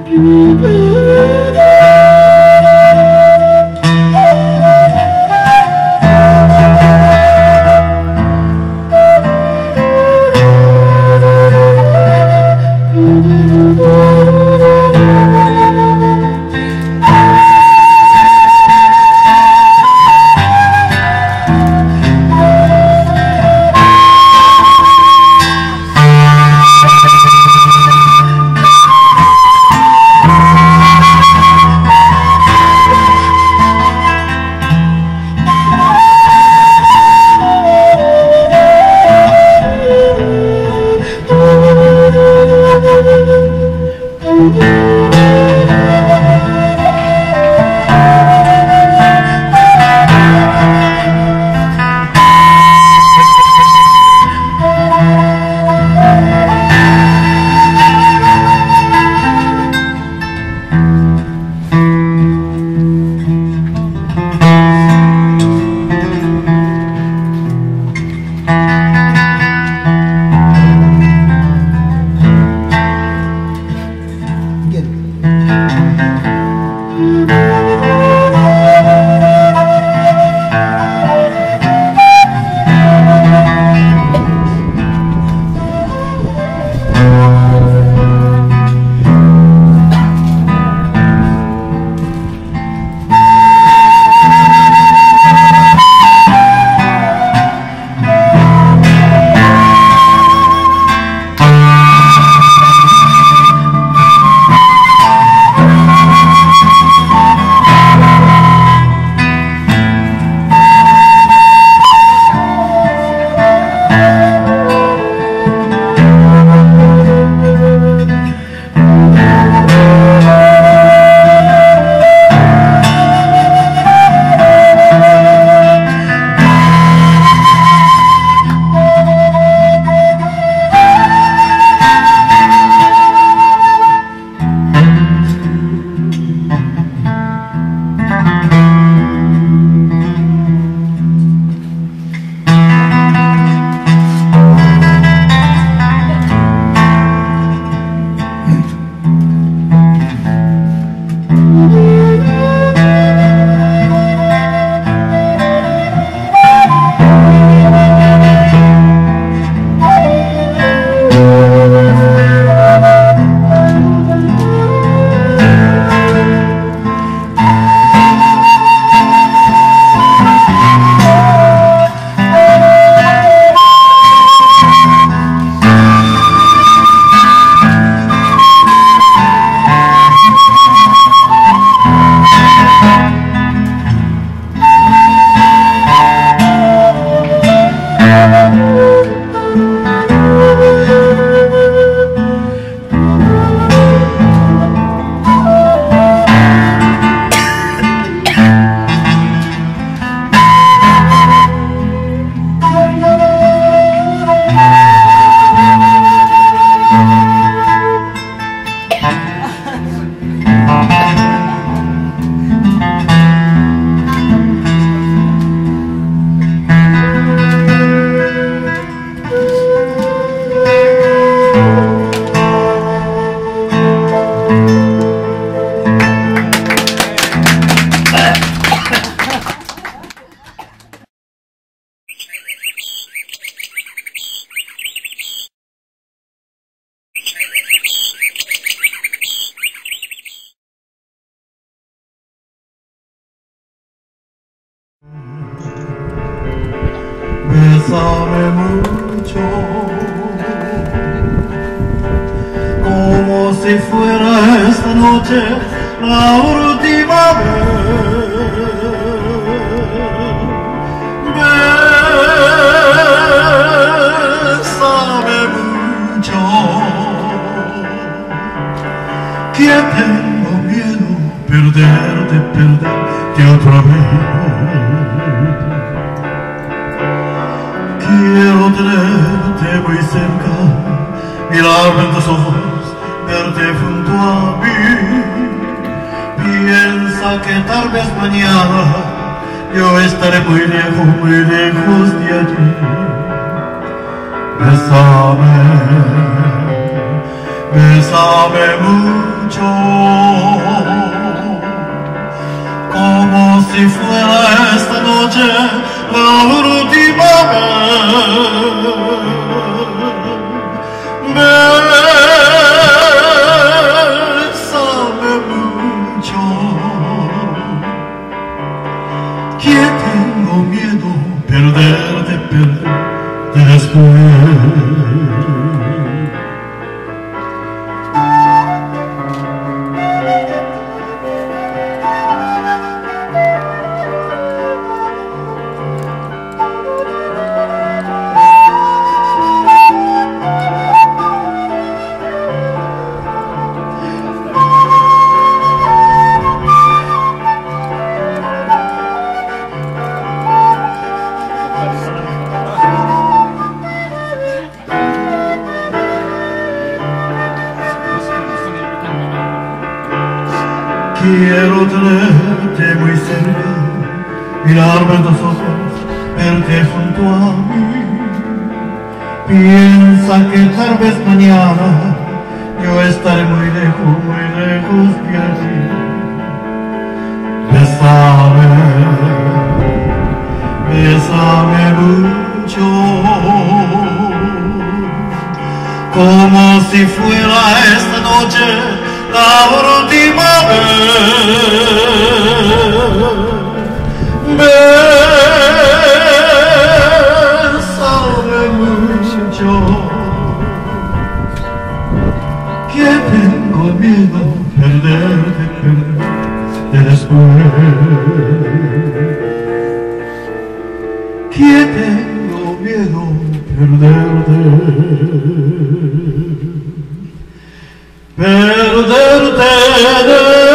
Bésame mucho, como si fuera esta noche la última vez. Bésame mucho, que tengo miedo perderte otra vez. Quiero tenerte muy cerca, mirarme en tus ojos, verte junto a mí. Piensa que tal vez mañana yo estaré muy lejos de allí. Bésame, bésame mucho. quiero tenerte muy cerca, mirarme tus ojos, verte junto a mí. Piensa que tal vez mañana yo estaré muy lejos de ti. Bésame, bésame mucho, como si fuera esta noche la última vez. Bésame mucho, que tengo miedo perderte después. Que tengo miedo perderte después.